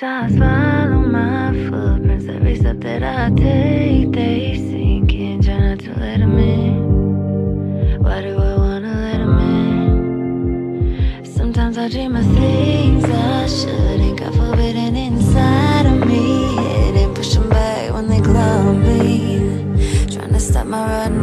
eyes follow my footprints. Every step that I take, they sink in. Try not to let them in. Why do I wanna let them in? Sometimes I dream of things I shouldn't. Got forbidden inside of me, hidden, push them back when they climb me. Trying to stop my rotten